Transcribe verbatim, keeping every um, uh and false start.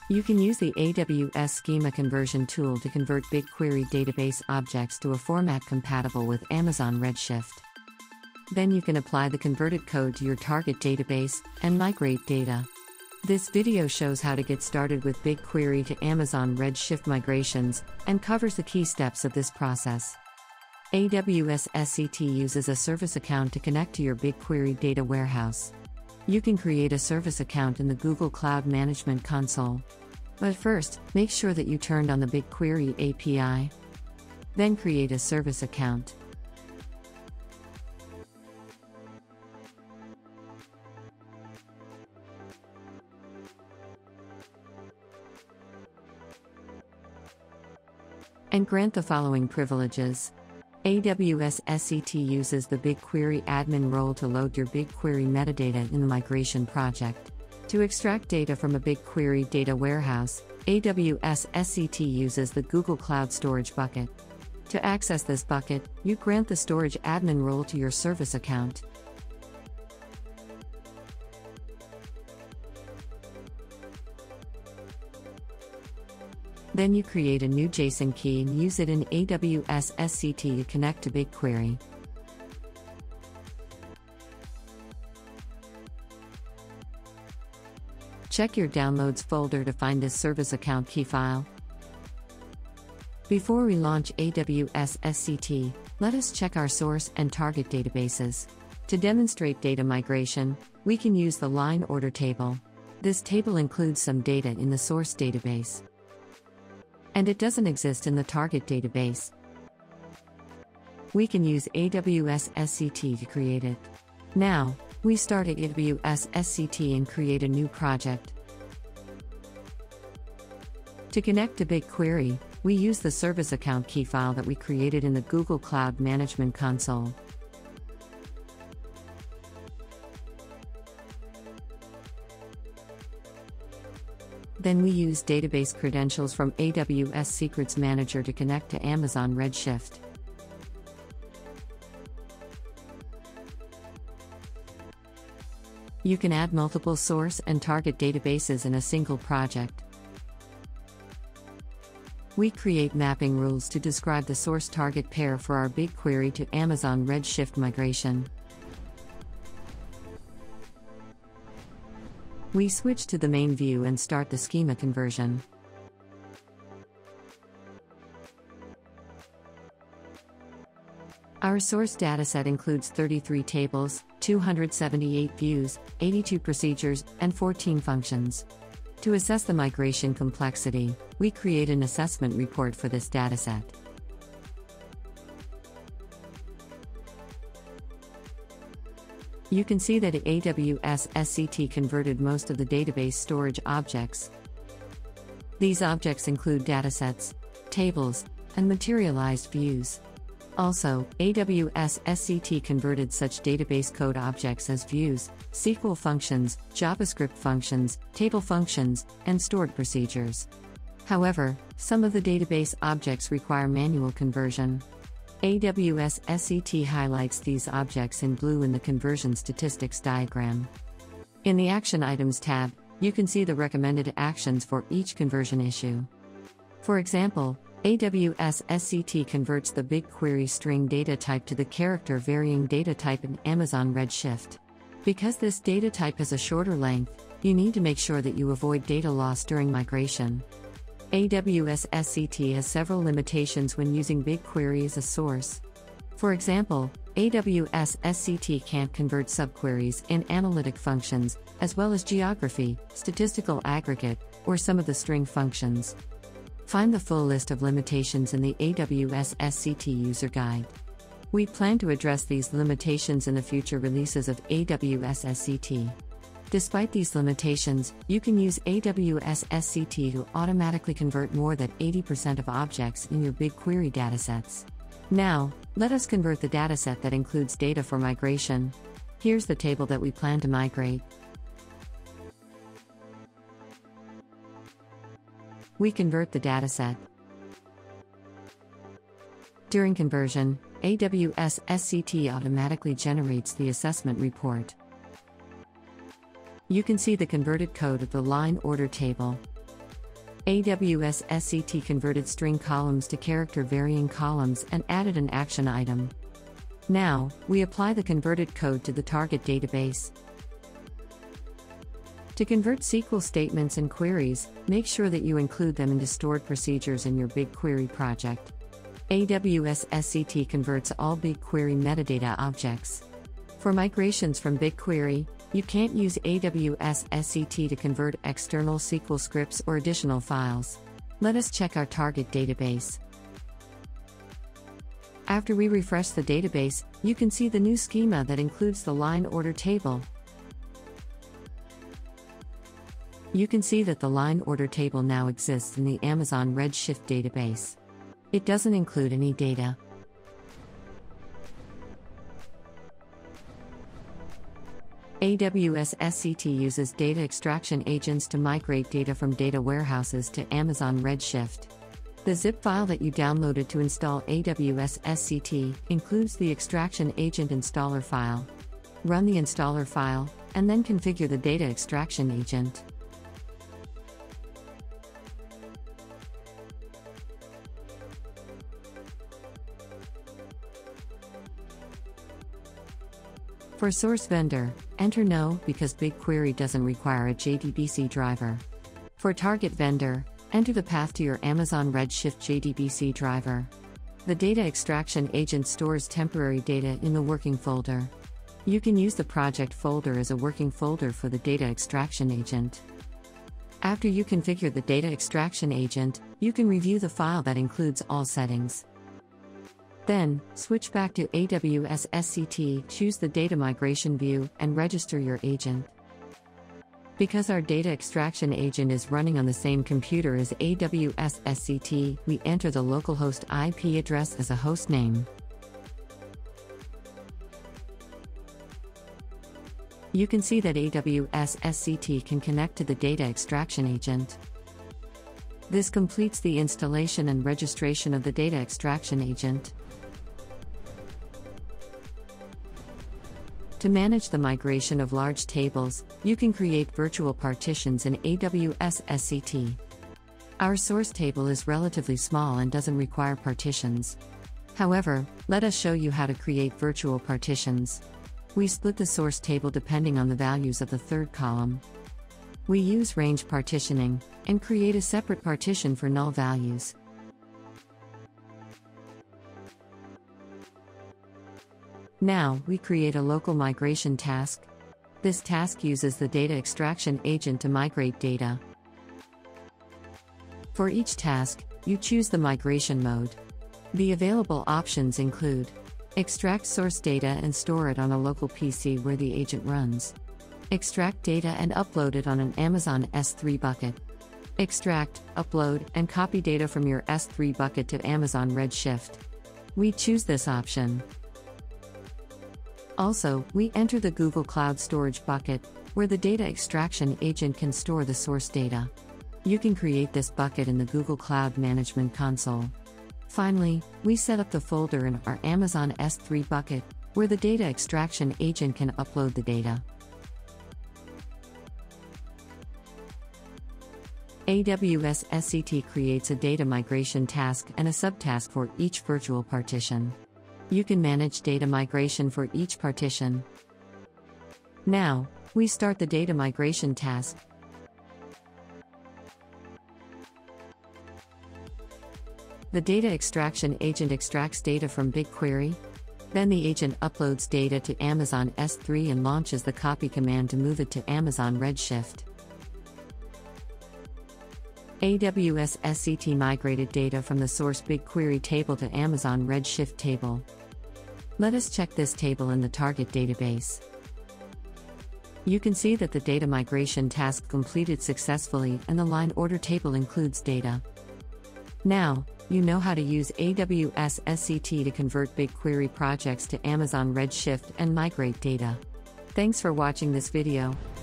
You can use the A W S Schema conversion tool to convert BigQuery database objects to a format compatible with Amazon Redshift. Then you can apply the converted code to your target database and migrate data. This video shows how to get started with BigQuery to Amazon Redshift migrations and covers the key steps of this process. A W S S C T uses a service account to connect to your BigQuery data warehouse. You can create a service account in the Google Cloud Management Console. But first, make sure that you turned on the BigQuery A P I. Then create a service account. And grant the following privileges. A W S S C T uses the BigQuery admin role to load your BigQuery metadata in the migration project. To extract data from a BigQuery data warehouse, A W S S C T uses the Google Cloud Storage bucket. To access this bucket, you grant the storage admin role to your service account. Then you create a new JSON key and use it in A W S S C T to connect to BigQuery. Check your Downloads folder to find this service account key file. Before we launch A W S S C T, let us check our source and target databases. To demonstrate data migration, we can use the line order table. This table includes some data in the source database, and it doesn't exist in the target database. We can use A W S S C T to create it. Now, we start at A W S S C T and create a new project. To connect to BigQuery, we use the service account key file that we created in the Google Cloud Management Console. Then we use database credentials from A W S Secrets Manager to connect to Amazon Redshift. You can add multiple source and target databases in a single project. We create mapping rules to describe the source-target pair for our BigQuery to Amazon Redshift migration. We switch to the main view and start the schema conversion. Our source dataset includes thirty-three tables, two hundred seventy-eight views, eighty-two procedures, and fourteen functions. To assess the migration complexity, we create an assessment report for this dataset. You can see that A W S S C T converted most of the database storage objects. These objects include datasets, tables, and materialized views. Also, A W S S C T converted such database code objects as views, S Q L functions, JavaScript functions, table functions, and stored procedures. However, some of the database objects require manual conversion. A W S S C T highlights these objects in blue in the conversion statistics diagram. In the Action Items tab, you can see the recommended actions for each conversion issue. For example, A W S S C T converts the BigQuery string data type to the character varying data type in Amazon Redshift. Because this data type has a shorter length, you need to make sure that you avoid data loss during migration. A W S S C T has several limitations when using BigQuery as a source. For example, A W S S C T can't convert subqueries in analytic functions, as well as geography, statistical aggregate, or some of the string functions. Find the full list of limitations in the A W S S C T user guide. We plan to address these limitations in the future releases of A W S S C T. Despite these limitations, you can use A W S S C T to automatically convert more than eighty percent of objects in your BigQuery datasets. Now, let us convert the dataset that includes data for migration. Here's the table that we plan to migrate. We convert the dataset. During conversion, A W S S C T automatically generates the assessment report. You can see the converted code of the line order table. A W S S C T converted string columns to character varying columns and added an action item. Now, we apply the converted code to the target database. To convert S Q L statements and queries, make sure that you include them into stored procedures in your BigQuery project. A W S S C T converts all BigQuery metadata objects. For migrations from BigQuery, you can't use A W S S C T to convert external S Q L scripts or additional files. Let us check our target database. After we refresh the database, you can see the new schema that includes the line order table. You can see that the line order table now exists in the Amazon Redshift database. It doesn't include any data. A W S S C T uses data extraction agents to migrate data from data warehouses to Amazon Redshift. The zip file that you downloaded to install A W S S C T includes the extraction agent installer file. Run the installer file, and then configure the data extraction agent. For source vendor, enter no because BigQuery doesn't require a J D B C driver. For target vendor, enter the path to your Amazon Redshift J D B C driver. The data extraction agent stores temporary data in the working folder. You can use the project folder as a working folder for the data extraction agent. After you configure the data extraction agent, you can review the file that includes all settings. Then, switch back to A W S S C T, choose the data migration view, and register your agent. Because our data extraction agent is running on the same computer as A W S S C T, we enter the localhost I P address as a host name. You can see that A W S S C T can connect to the data extraction agent. This completes the installation and registration of the data extraction agent. To manage the migration of large tables, you can create virtual partitions in A W S S C T. Our source table is relatively small and doesn't require partitions. However, let us show you how to create virtual partitions. We split the source table depending on the values of the third column. We use range partitioning, and create a separate partition for null values. Now, we create a local migration task. This task uses the data extraction agent to migrate data. For each task, you choose the migration mode. The available options include: extract source data and store it on a local P C where the agent runs. Extract data and upload it on an Amazon S three bucket. Extract, upload, and copy data from your S three bucket to Amazon Redshift. We choose this option. Also, we enter the Google Cloud Storage bucket, where the data extraction agent can store the source data. You can create this bucket in the Google Cloud Management Console. Finally, we set up the folder in our Amazon S three bucket, where the data extraction agent can upload the data. A W S S C T creates a data migration task and a subtask for each virtual partition. You can manage data migration for each partition. Now, we start the data migration task. The data extraction agent extracts data from BigQuery. Then the agent uploads data to Amazon S three and launches the copy command to move it to Amazon Redshift. A W S S C T migrated data from the source BigQuery table to Amazon Redshift table. Let us check this table in the target database. You can see that the data migration task completed successfully and the line order table includes data. Now, you know how to use A W S S C T to convert BigQuery projects to Amazon Redshift and migrate data. Thanks for watching this video.